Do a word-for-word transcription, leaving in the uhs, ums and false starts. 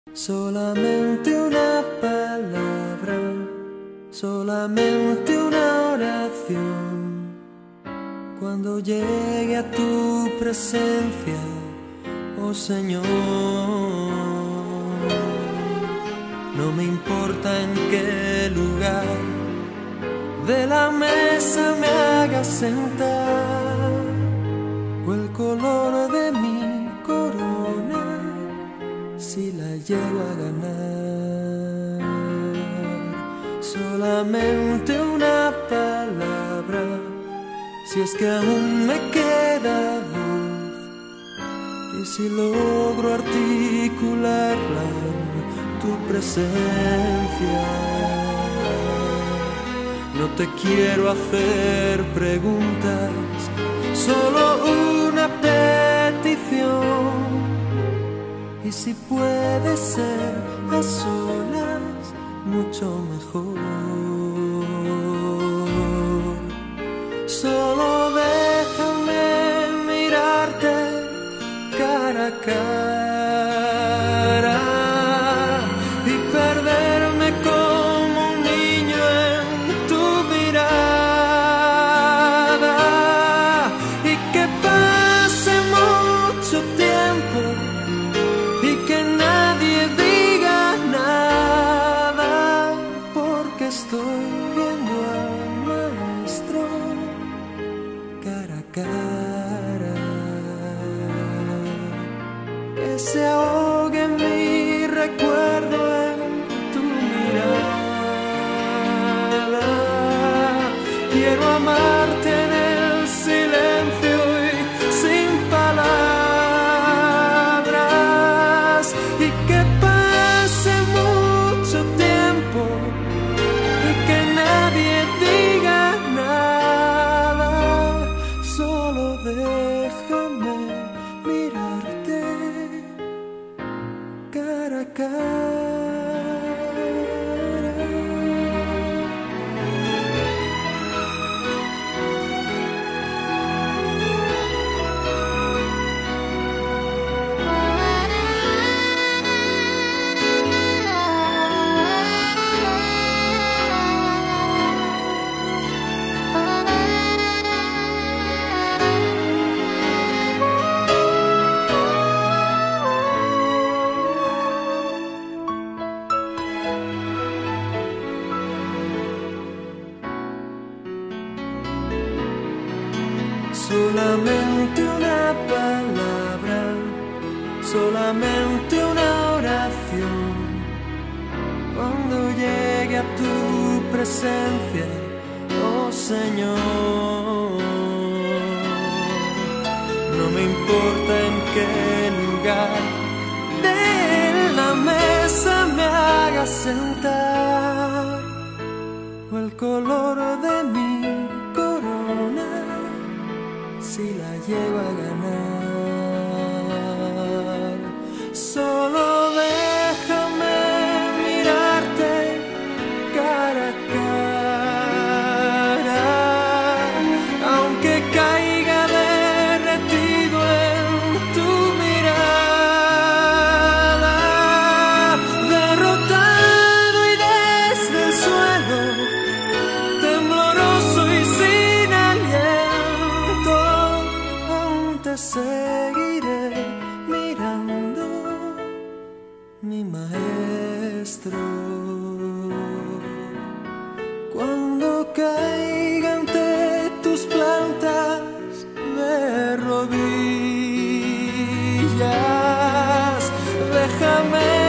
Solamente una palabra, solamente una oración. Cuando llegue a tu presencia, oh Señor, no me importa en qué lugar de la mesa me hagas sentar, o el color de mi corona, si la llego a ganar. Solamente una palabra, si es que aún me queda voz, y si logro articularla en tu presencia. No te quiero hacer preguntas, solo una petición. Y si puede ser a solas, mucho mejor. Solo déjame mirarte cara a cara y perderme como un niño en tu mirada, y que pase mucho tiempo y que nadie diga nada, porque estoy viendo al Maestro cara a cara. Que se ahogue mi recuerdo en tu mirada. Quiero amarte en el silencio y sin palabras, y que pase mucho tiempo y que nadie diga nada. Solo déjame mirarte cara a cara. Solamente una palabra, solamente una oración. Cuando llegue a tu presencia, oh Señor, no me importa en qué lugar de la mesa me hagas sentar, o el color de mi corona, si la llego a ganar. Solo déjame mirarte cara a cara, aunque caiga derretido en tu mirada, derrotado y desde el suelo, tembloroso y sin aliento, te seguiré mirando, mi Maestro. Cuando caiga ante tus plantas de rodillas, déjame